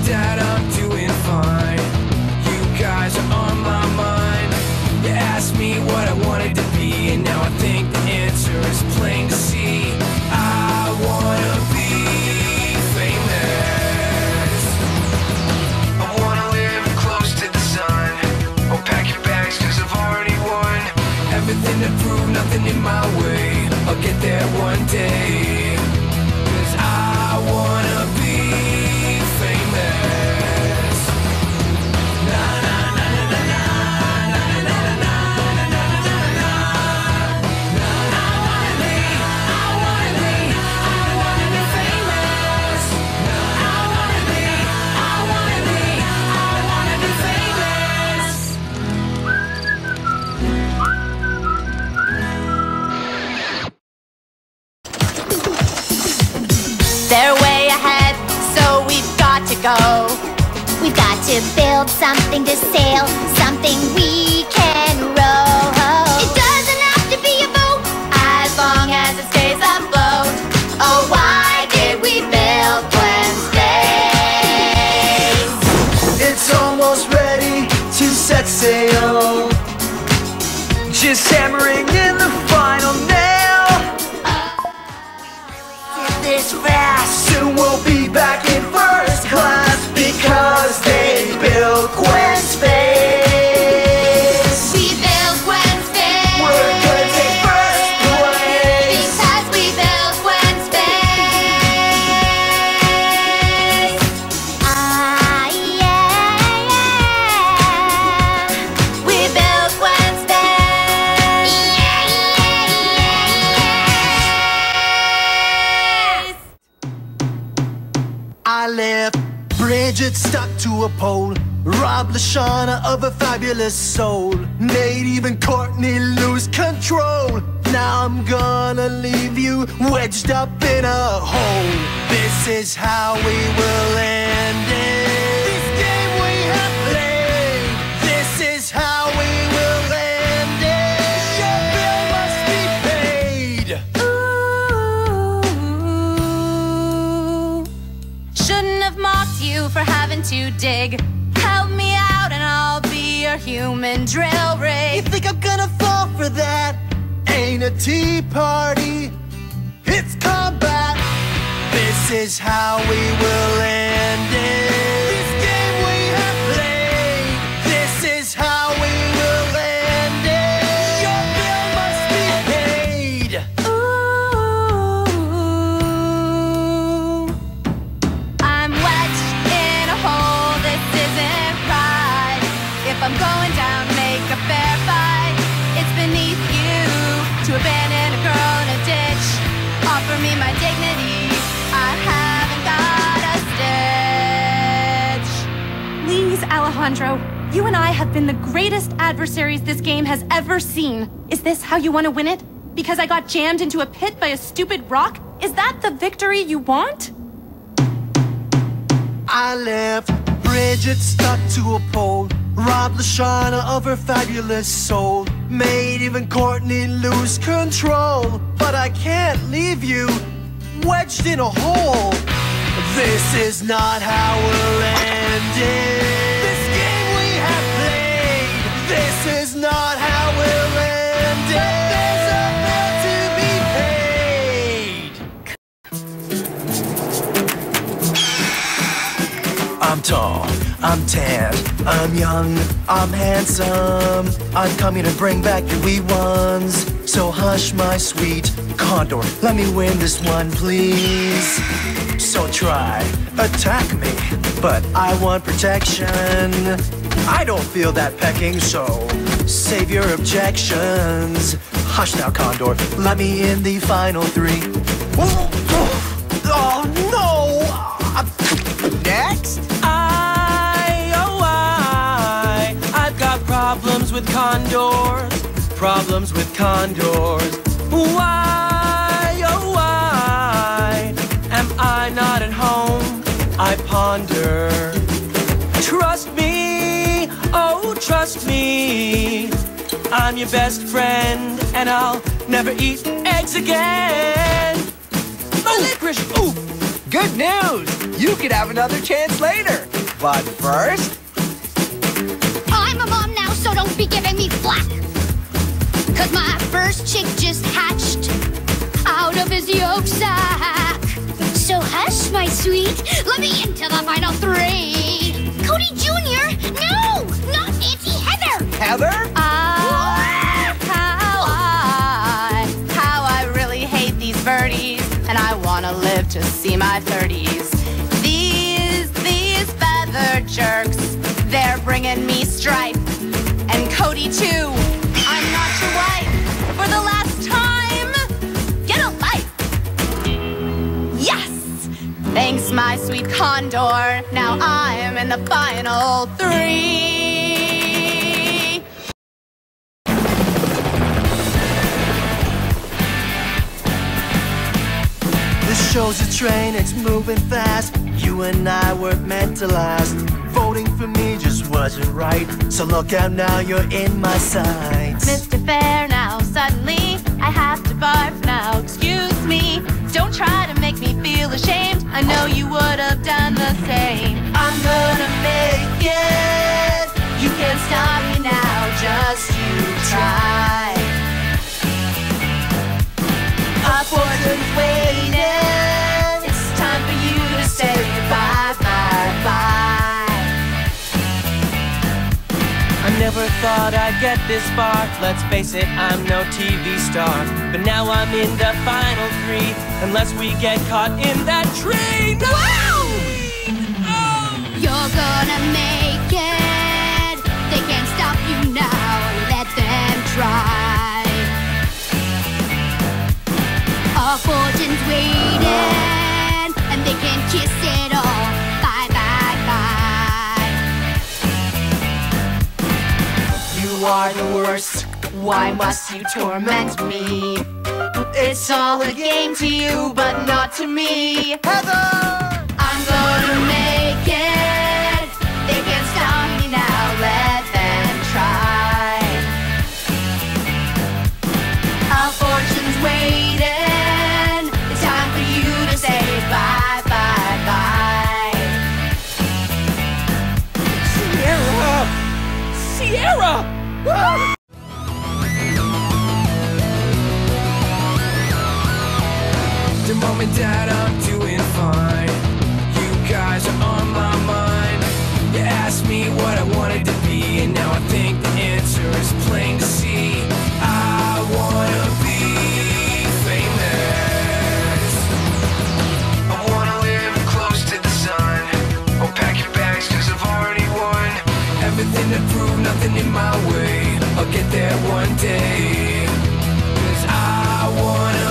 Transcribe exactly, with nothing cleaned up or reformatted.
that I'm doing fine. You guys are on my mind. You asked me what I wanted to be, and now I think the answer is plain to see. I wanna be famous. I wanna live close to the sun. Oh, pack your bags, cause I've already won. Everything to prove, nothing in my way. I'll get there one day. Cause I wanna be famous. Na na na na na na na na na na na na. I wanna be, I wanna be, I wanna be famous. I wanna be, I wanna be, I wanna be famous. They're way ahead, so we've got to go. We've got to build something to sail, something we can row. It doesn't have to be a boat, as long as it stays afloat. Oh, why did we build Gwen Stacy? It's almost ready to set sail. Just hammering in the final nail. This fast, soon we'll be back in first class because they built Gwen Space. We built Gwen Space. We're gonna take first place because we built Gwen Space. Ah, yeah, yeah. We built Gwen Space. Yeah, yeah, I left Bridget stuck to a pole, robbed Lashana of a fabulous soul, made even Courtney lose control. Now I'm gonna leave you wedged up in a hole. This is how we will end it. This game we have played. This is how we will end it. Your bill must be paid. Ooh. Shouldn't have mocked you for having to dig. Help me out and I'll be your human drill You rig. think I'm gonna fall for that? Ain't a tea party, it's combat. This is how we will end it. This game we have played. This is how we will end it. Your bill must be paid. Ooh. I'm wedged in a hole, this isn't right. If I'm going down, make a fair fight. It's beneath you to abandon a girl in a ditch. Offer me my dignity, I haven't got a stitch. Please, Alejandro, you and I have been the greatest adversaries this game has ever seen. Is this how you want to win it? Because I got jammed into a pit by a stupid rock? Is that the victory you want? I left Bridget stuck to a pole, robbed Lashana of her fabulous soul, made even Courtney lose control. But I can't leave you wedged in a hole. This is not how we'll end it. This game we have played. This is not how we'll end it. There's a bill to be paid. I'm tall, I'm tan, I'm young, I'm handsome. I'm coming to bring back your wee ones. So hush, my sweet condor, let me win this one, please. So try, attack me, but I want protection. I don't feel that pecking, so save your objections. Hush now, condor, let me in the final three. Oh, oh, oh no! Uh, Next? I, oh I, I've got problems with condors, problems with condors. Why, oh why, am I not at home? I ponder. Trust me, oh trust me, I'm your best friend, and I'll never eat eggs again. Oh, Licorice, ooh, good news! You could have another chance later. But first, I'm a mom now, so don't be giving me flack. Cause my first chick just hatched out of his yolk sack. So hush, my sweet, let me into the final three. Cody Junior? No, not Auntie Heather. Heather? Ah, how I, how I really hate these birdies, and I wanna live to see my thirties. These, these feather jerks, they're bringing me strife. And Cody too, I'm not your wife. For the last time, get a life. Yes! Thanks, my sweet condor. Now I am in the final three. This show's a train, it's moving fast. You and I were meant to last. Voting for me just wasn't right. So look out now, you're in my sights. Mister Fair, now suddenly I have to barf now. Excuse me, don't try to make me feel ashamed. I know you would have done the same. I'm gonna make it. You can't stop me now, just you try. Our fortune's waiting. It's time for you to say bye, bye, bye. I never thought I'd get this far. Let's face it, I'm no T V star. But now I'm in the final three, unless we get caught in that train. Wow! You're gonna make it. They can't stop you now. Let them try. Our fortune's waiting, and they can kiss it all. Bye, bye, bye. You are the worst. Why must you torment me? It's all a game to you, but not to me. Heather! I'm gonna make it. They can't stop me now. Let them try. Our fortune's waiting. It's time for you to say bye, bye, bye. Sierra! Sierra! The mom and dad, I'm doing fine. You guys are on my mind. You asked me what I wanted to be, and now I think the answer is plain to see. I wanna be famous. I wanna live close to the sun. Oh, pack your bags, cause I've already won. Everything to prove, nothing in my way. I'll get there one day. Cause I wanna